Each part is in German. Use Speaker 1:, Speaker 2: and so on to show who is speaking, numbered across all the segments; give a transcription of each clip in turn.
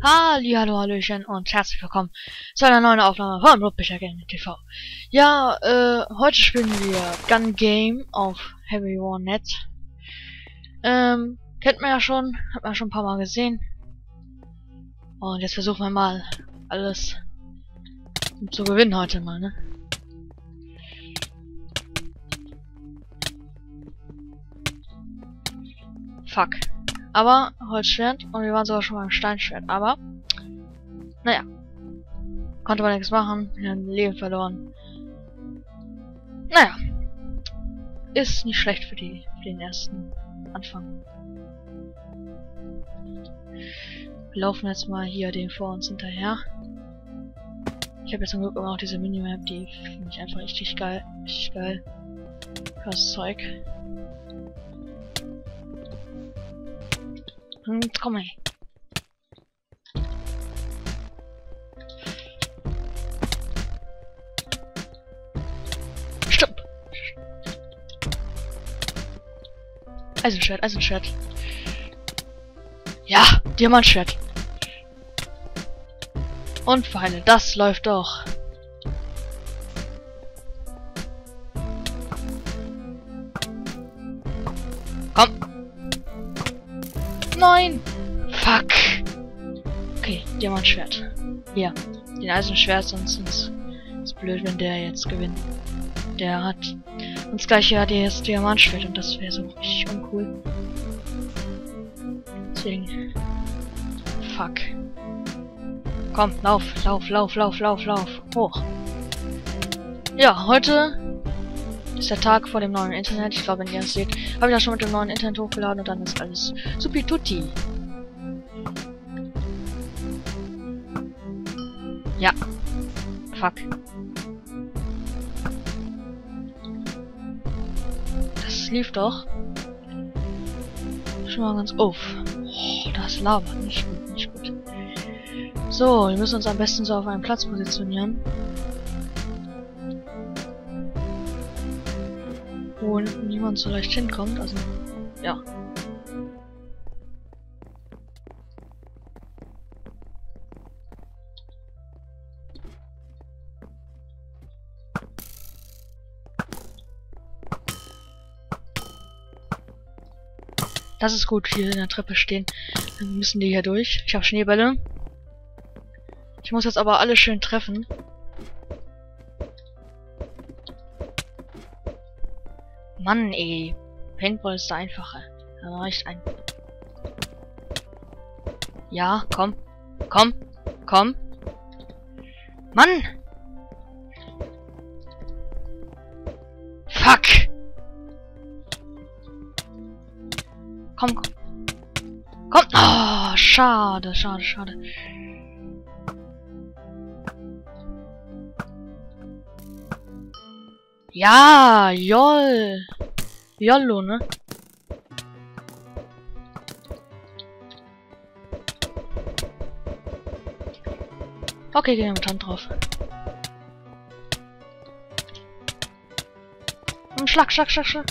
Speaker 1: Hallihallo, Hallöchen und herzlich willkommen zu einer neuen Aufnahme von Ruppicher Gaming TV. Ja, heute spielen wir Gun Game auf Heavy War Net. Kennt man ja schon, hat man schon ein paar Mal gesehen. Und jetzt versuchen wir mal alles zu gewinnen heute mal, ne? Fuck. Aber Holzschwert und wir waren sogar schon beim Steinschwert, aber naja. Konnte man nichts machen, wir haben Leben verloren. Naja. Ist nicht schlecht für den ersten Anfang. Wir laufen jetzt mal hier den vor uns hinterher. Ich habe jetzt zum Glück immer noch diese Minimap, die finde ich einfach richtig geil. Richtig geil. Krasses Zeug. Und komm her. Stopp! Eisenschwert, Eisenschwert. Ja, Diamantschwert. Und Pfeile, das läuft doch. Komm. Nein! Fuck! Okay, Diamantschwert. Hier, den Eisenschwert, sonst ist blöd, wenn der jetzt gewinnt. Der hat uns gleich ja das Diamantschwert und das wäre so richtig uncool. Deswegen. Fuck. Komm, lauf, lauf, lauf, lauf, lauf, lauf. Hoch. Ja, heute ist der Tag vor dem neuen Internet. Ich glaube, wenn ihr es seht, habe ich das schon mit dem neuen Internet hochgeladen und dann ist alles supi tutti. Ja. Fuck. Das lief doch. Schon mal ganz auf. Oh, das ist Lava. Nicht gut, nicht gut. So, wir müssen uns am besten so auf einen Platz positionieren. Wo niemand so leicht hinkommt, also ja. Das ist gut, hier in der Treppe stehen. Dann müssen die hier durch. Ich habe Schneebälle. Ich muss jetzt aber alle schön treffen. Mann, ey. Paintball ist der einfache. Da reicht ein. Ja, komm. Komm. Komm. Mann! Fuck! Komm, komm. Komm! Oh, schade, schade, schade. Ja, joll. Jollo, ne? Okay, gehen wir mit Hand drauf. Und Schlag, Schlag, Schlag, Schlag.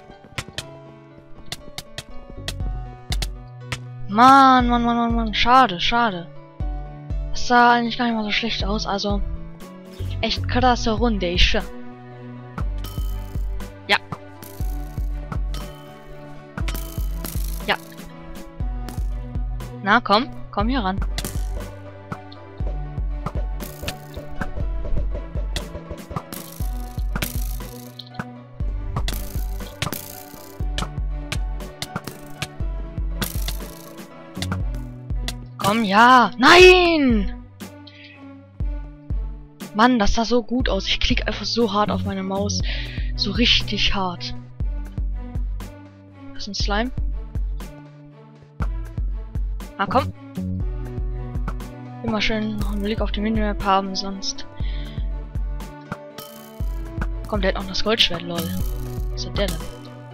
Speaker 1: Mann, Mann, Mann, Mann, Mann. Schade, schade. Das sah eigentlich gar nicht mal so schlecht aus. Also, echt krasse Runde, ich schwör. Ja. Ja. Na, komm. Komm hier ran. Komm, ja. Nein! Mann, das sah so gut aus. Ich klicke einfach so hart auf meine Maus. So richtig hart. Das ist ein Slime. Ah, komm. Immer schön noch einen Blick auf die Minimap haben, sonst... Komm, der hat auch das Goldschwert, lol. Was hat der denn?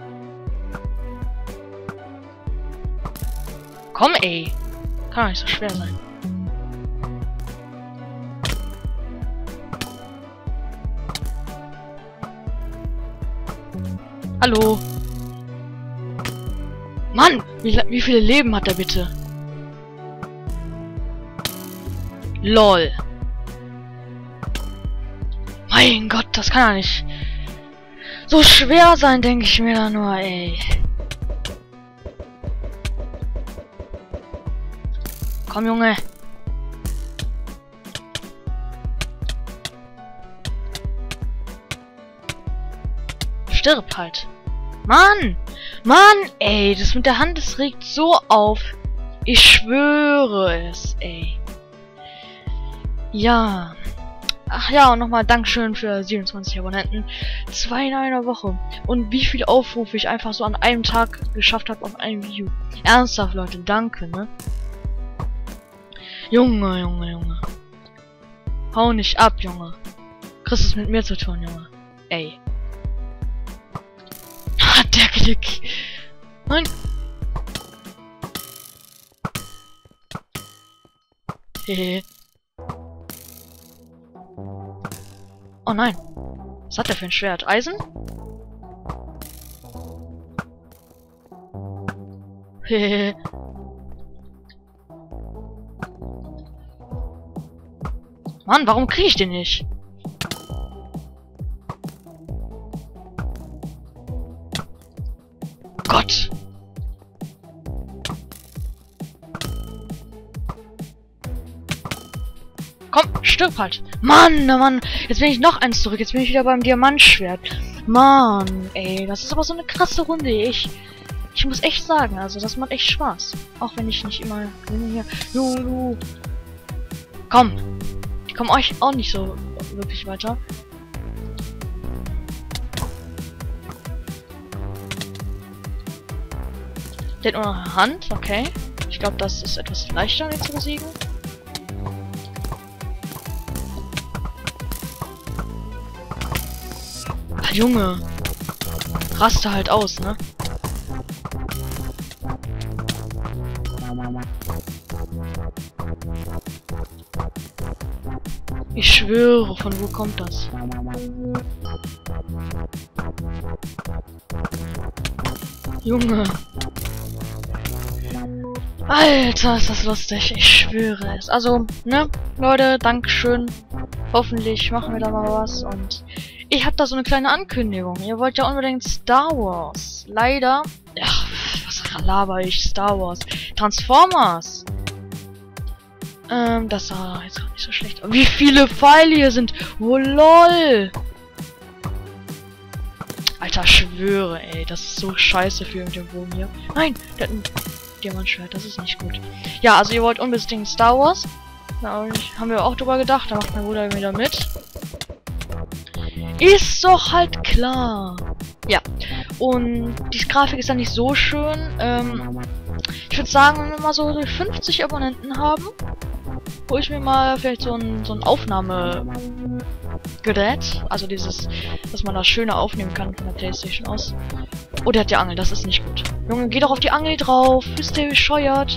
Speaker 1: Komm, ey! Kann doch nicht so schwer sein. Hallo? Mann! Wie viele Leben hat er bitte? LOL. Mein Gott, das kann ja nicht so schwer sein, denke ich mir da nur, ey. Komm, Junge. Stirb halt. Mann! Mann, ey, das mit der Hand, das regt so auf. Ich schwöre es, ey. Ja. Ach ja, und nochmal Dankeschön für 27 Abonnenten. 2 in einer Woche. Und wie viele Aufrufe ich einfach so an einem Tag geschafft habe auf einem Video. Ernsthaft, Leute, danke, ne? Junge, Junge, Junge. Hau nicht ab, Junge. Kriegst es mit mir zu tun, Junge. Ey. Der Klick. Nein. Hehe. Oh nein. Was hat der für ein Schwert? Eisen? Hehe. Mann, warum kriege ich den nicht? Gott! Komm, stirb halt! Mann, oh Mann! Jetzt bin ich noch eins zurück. Jetzt bin ich wieder beim Diamantschwert. Mann, ey, das ist aber so eine krasse Runde. Ich muss echt sagen, also das macht echt Spaß. Auch wenn ich nicht immer gewinne hier. Komm! Ich komme euch auch nicht so wirklich weiter. Der hat nur eine Hand, okay. Ich glaube, das ist etwas leichter, den zu besiegen. Ah, Junge. Raste halt aus, ne? Ich schwöre, von wo kommt das? Junge. Alter, ist das lustig. Ich schwöre es. Also, ne, Leute, Dankeschön. Hoffentlich machen wir da mal was. Und ich habe da so eine kleine Ankündigung. Ihr wollt ja unbedingt Star Wars. Leider. Ach, was laber ich? Star Wars. Transformers. Das war jetzt auch nicht so schlecht. Wie viele Pfeile hier sind. Oh, lol. Alter, schwöre, ey. Das ist so scheiße für den Wurm hier. Nein, der hat ein Diamantschwert. Das ist nicht gut. Ja, also ihr wollt unbedingt Star Wars. Na, haben wir auch drüber gedacht. Da macht mein Bruder wieder mit. Ist doch halt klar. Ja. Und die Grafik ist dann nicht so schön. Ich würde sagen, wenn wir mal so 50 Abonnenten haben, hole ich mir mal vielleicht so ein Aufnahmegerät. Also dieses, dass man das schöner aufnehmen kann von der PlayStation aus. Oh, der hat die Angel, das ist nicht gut. Junge, geh doch auf die Angel drauf. Bist du bescheuert?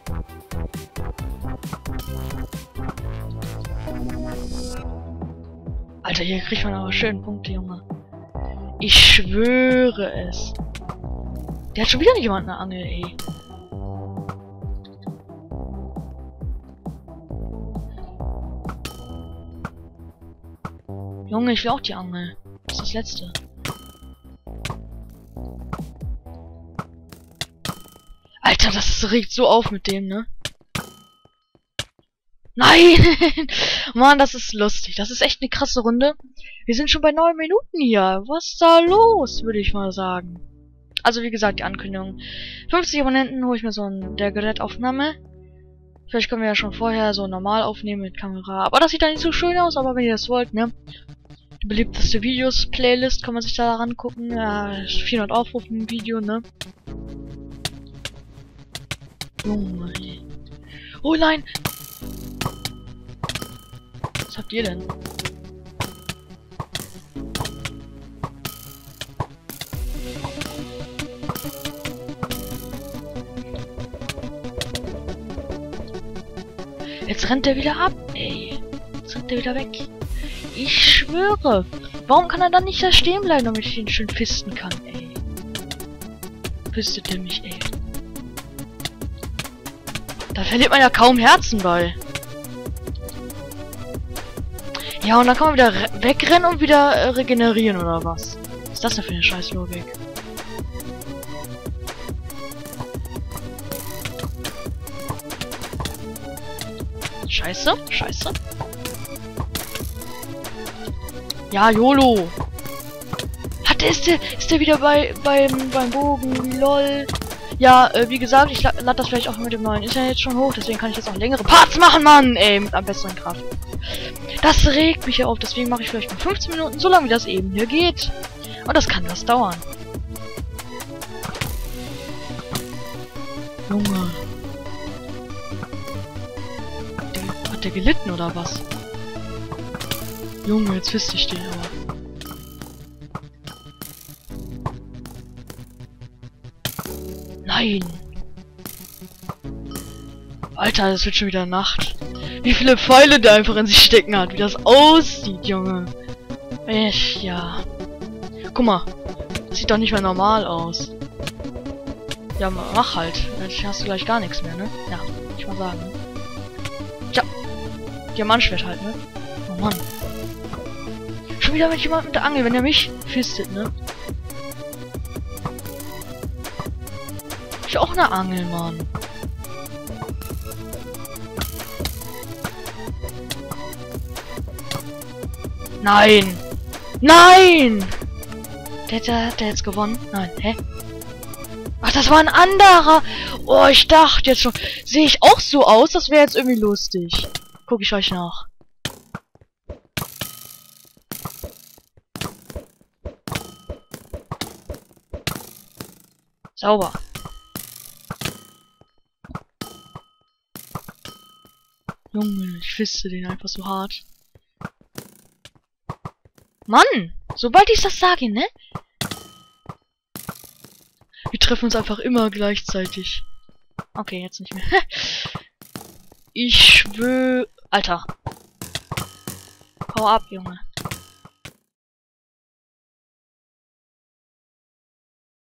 Speaker 1: Alter, hier kriegt man aber schön Punkte, Junge. Ich schwöre es. Der hat schon wieder nicht jemand eine Angel, ey. Junge, ich will auch die Angel. Das ist das letzte. Alter, das regt so auf mit dem, ne? Nein! Mann, das ist lustig. Das ist echt eine krasse Runde. Wir sind schon bei 9 Minuten hier. Was ist da los, würde ich mal sagen. Also, wie gesagt, die Ankündigung. 50 Abonnenten hole ich mir so der Gerätaufnahme. Vielleicht können wir ja schon vorher so normal aufnehmen mit Kamera. Aber das sieht dann nicht so schön aus, aber wenn ihr das wollt, ne? Die beliebteste Videos-Playlist kann man sich da angucken. Ja, 400 Aufrufe im Video, ne? Junge. Oh nein! Was habt ihr denn? Jetzt rennt er wieder ab, ey. Jetzt rennt er wieder weg. Ich schwöre. Warum kann er dann nicht da stehen bleiben, damit ich ihn schön fisten kann, ey? Fistet er mich, ey. Da verliert man ja kaum Herzen bei. Ja, und dann kann man wieder wegrennen und wieder regenerieren, oder was? Was ist das denn für eine Scheißlogik? Scheiße, scheiße. Ja, YOLO. Ist der wieder beim Bogen? Lol. Ja, wie gesagt, ich lade das vielleicht auch mit dem neuen Internet schon hoch, deswegen kann ich jetzt auch längere Parts machen, Mann! Ey, mit am besseren Kraft. Das regt mich hier auf, deswegen mache ich vielleicht nur 15 Minuten, so lange wie das eben hier geht. Und das kann was dauern. Junge. Hat der gelitten oder was? Junge, jetzt wüsste ich den aber. Nein! Alter, es wird schon wieder Nacht. Wie viele Pfeile der einfach in sich stecken hat, wie das aussieht, Junge. Ja. Guck mal. Das sieht doch nicht mehr normal aus. Ja, mach halt. Dann hast du gleich gar nichts mehr, ne? Ja, würde ich mal sagen. Ne? Tja. Diamantschwert halt, ne? Oh Mann. Schon wieder mit jemandem mit der Angel, wenn er mich fistet, ne? Ich auch eine Angel, Mann. Nein! Nein! Der hat jetzt gewonnen? Nein, hä? Ach, das war ein anderer! Oh, ich dachte jetzt schon. Sehe ich auch so aus? Das wäre jetzt irgendwie lustig. Guck ich euch nach. Sauber. Junge, ich fiste den einfach so hart. Mann! Sobald ich das sage, ne? Wir treffen uns einfach immer gleichzeitig. Okay, jetzt nicht mehr. Ich schwöre... Alter. Hau ab, Junge.